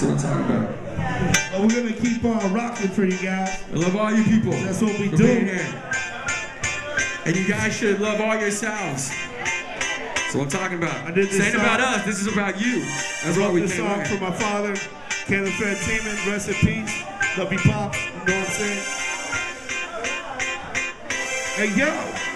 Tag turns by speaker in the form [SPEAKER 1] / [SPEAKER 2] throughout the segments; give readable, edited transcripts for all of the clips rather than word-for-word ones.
[SPEAKER 1] That's what I'm talking about.
[SPEAKER 2] Well, we're gonna keep on rocking for you guys.
[SPEAKER 1] I love all you people.
[SPEAKER 2] That's what we
[SPEAKER 1] for
[SPEAKER 2] do.
[SPEAKER 1] being here. And you guys should love all yourselves. That's what I'm talking about. This ain't about us. This is about you. That's why we
[SPEAKER 2] this
[SPEAKER 1] came
[SPEAKER 2] song
[SPEAKER 1] here.
[SPEAKER 2] for my father, Kenneth Fantino. Rest in peace. Love you, Pop. You know what I'm saying? Hey, yo.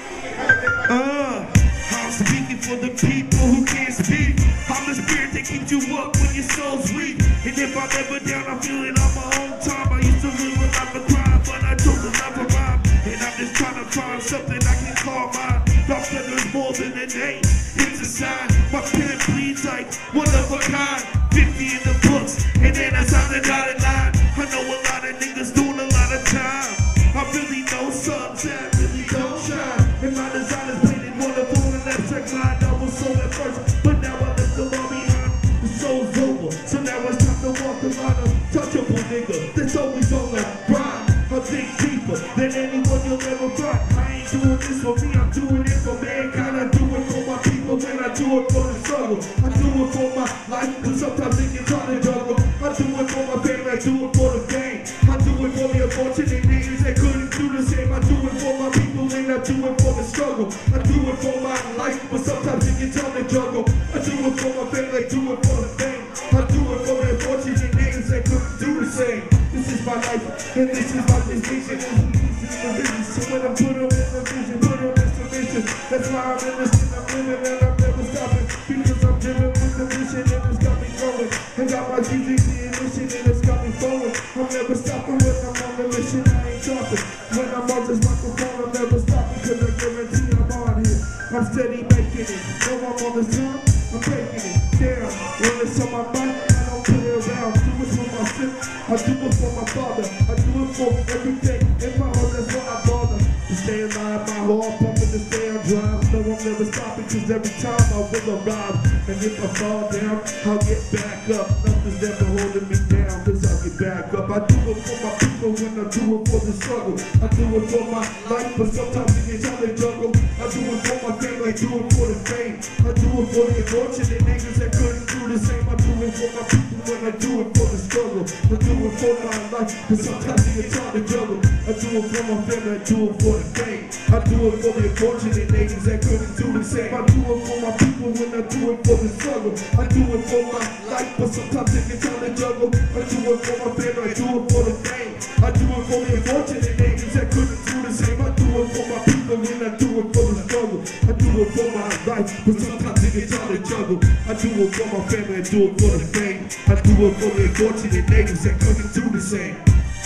[SPEAKER 2] I'm speaking for the people who can't speak. I'm the spirit that keeps you up when your soul's weak. And if I'm ever down, I feel it on my own time. I used to live a life of crime, but I chose to love a rhyme. And I'm just trying to find something I can call mine. Darc Feather is more than a name. It's a sign. My pen bleeds like one of a kind. 50 in the books, and then I signed the dotted line. I know a lot of niggas doing a lot of time. I really know some that really don't shine. And my design is painted wonderful in that track line. I was sold at first, but now I left the law behind. The show's over, so now it's time to walk the line. Untouchable nigga, that's always on the grind. I think deeper than anyone you'll ever find. I ain't doing this for me, I'm doing it for mankind. I do it for my people, and I do it for the struggle. I do it for my life, but sometimes it gets hard to juggle. I do it for my family, I do it for the fame. I do it for the unfortunate niggas that couldn't do the same. I do it for my people, and I do it for the struggle. I do it for my life, but sometimes it gets hard to juggle. I do it for my family, I do it for the fame. I do it for the unfortunate niggas that couldn't do the same. This is my life, and this is my distinction. So when I put them in the vision, put them in submission. That's why I'm in this thing, I'm living, and I'm never stopping. Because I'm driven with the mission, and it's got me going. I got my GGC mission, and it's got me forward. I'm never stopping when I'm on the mission, I ain't talking. When I'm on this microphone, I'm never stopping, cause I guarantee I'm on here. I'm steady making it. Know I'm on the time, I'm breaking it down. When it's on my mind, I don't put it around. Do it for myself, I do it for my father. I do it for everything in my heart, that's why I bother. To stay alive, my heart pumping to stay on drive. No, I'm never stopping, cause every time I will arrive. And if I fall down, I'll get back up. Nothing's never holding me down, cause I'll get back up. I do it for my people when I do it for the struggle. I do it for my life, but sometimes it gets hard to juggle. I do it for my family, I do it for the fame. I do it for the unfortunate niggas that couldn't do the same. I do it for my people when I do it for the struggle. I do it for my life, but sometimes it gets hard to juggle. I do it for my family, I do it for the fame. I do it for the unfortunate niggas that couldn't do the same. I do it for my people when I do it for the struggle. I do it for my life, but sometimes it gets hard to juggle. I do it for my family, I do it for the fame. I do it for the unfortunate niggas that couldn't do the same. I do it for my people when I do it for the struggle. I do it for my life, but sometimes it gets hard to juggle. I do it for my family, I do it for the fame. I do it for the unfortunate niggas that couldn't do the same.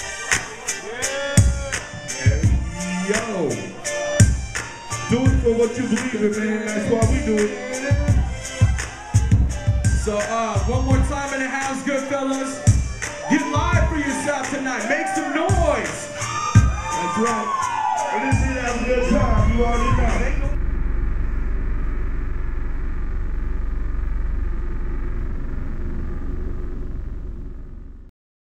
[SPEAKER 2] Yo, do it for what you believe in, man. That's why we do it.
[SPEAKER 1] So, one more time in the house, good fellas. Get live for yourself tonight. Make some noise.
[SPEAKER 2] That's right. And this is a good time. You already know.